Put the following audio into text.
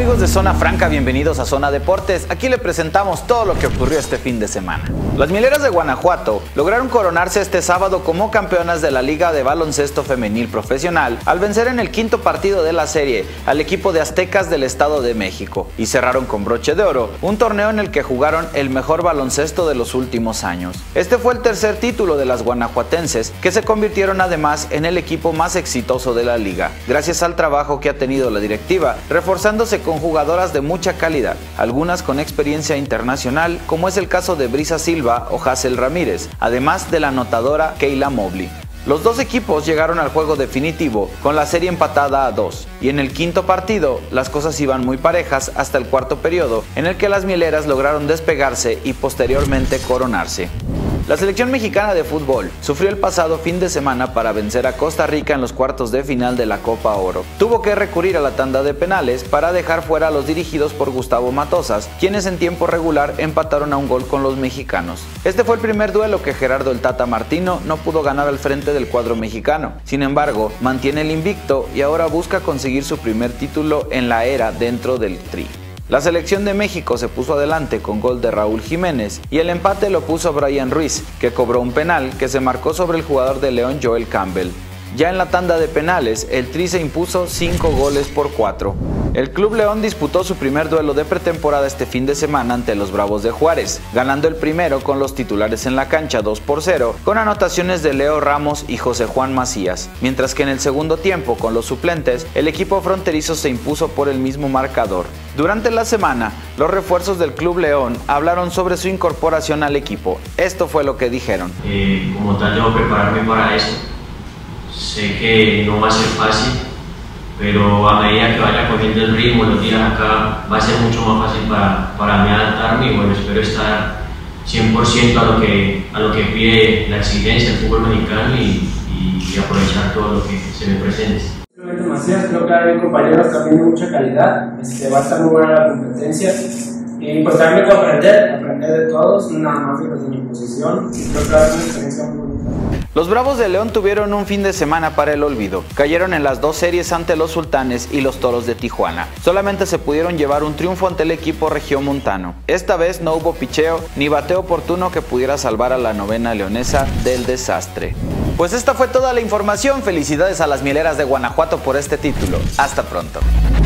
amigos de Zona Franca, bienvenidos a Zona Deportes. Aquí le presentamos todo lo que ocurrió este fin de semana. Las Mieleras de Guanajuato lograron coronarse este sábado como campeonas de la Liga de Baloncesto Femenil Profesional al vencer en el quinto partido de la serie al equipo de Aztecas del Estado de México y cerraron con broche de oro un torneo en el que jugaron el mejor baloncesto de los últimos años. Este fue el tercer título de las guanajuatenses, que se convirtieron además en el equipo más exitoso de la liga, gracias al trabajo que ha tenido la directiva, reforzándose con jugadoras de mucha calidad, algunas con experiencia internacional, como es el caso de Brisa Silva o Hazel Ramírez, además de la anotadora Kayla Mobley. Los dos equipos llegaron al juego definitivo con la serie empatada a 2 y en el quinto partido las cosas iban muy parejas hasta el cuarto periodo, en el que las mieleras lograron despegarse y posteriormente coronarse. La selección mexicana de fútbol sufrió el pasado fin de semana para vencer a Costa Rica en los cuartos de final de la Copa Oro. Tuvo que recurrir a la tanda de penales para dejar fuera a los dirigidos por Gustavo Matosas, quienes en tiempo regular empataron a un gol con los mexicanos. Este fue el primer duelo que Gerardo el Tata Martino no pudo ganar al frente del cuadro mexicano. Sin embargo, mantiene el invicto y ahora busca conseguir su primer título en la era dentro del Tri. La selección de México se puso adelante con gol de Raúl Jiménez y el empate lo puso Brian Ruiz, que cobró un penal que se marcó sobre el jugador de León Joel Campbell. Ya en la tanda de penales, el Tri se impuso 5-4. El Club León disputó su primer duelo de pretemporada este fin de semana ante los Bravos de Juárez, ganando el primero con los titulares en la cancha 2-0, con anotaciones de Leo Ramos y José Juan Macías, mientras que en el segundo tiempo, con los suplentes, el equipo fronterizo se impuso por el mismo marcador. Durante la semana, los refuerzos del Club León hablaron sobre su incorporación al equipo. Esto fue lo que dijeron. Como tal, debo prepararme para eso. Sé que no va a ser fácil, pero a medida que vaya cogiendo el ritmo, los días acá, va a ser mucho más fácil para mí adaptarme y bueno, espero estar 100% a lo que pide la exigencia del fútbol mexicano y aprovechar todo lo que se me presente. Macías, creo que hay compañeros también de mucha calidad, va a estar muy buena la competencia y pues también tengo que aprender de todos, nada más de los de mi posición, y creo que va a ser una experiencia muy bonita. Los Bravos de León tuvieron un fin de semana para el olvido. Cayeron en las dos series ante los Sultanes y los Toros de Tijuana. Solamente se pudieron llevar un triunfo ante el equipo regiomontano. Esta vez no hubo picheo ni bateo oportuno que pudiera salvar a la novena leonesa del desastre. Pues esta fue toda la información. Felicidades a las Mieleras de Guanajuato por este título. Hasta pronto.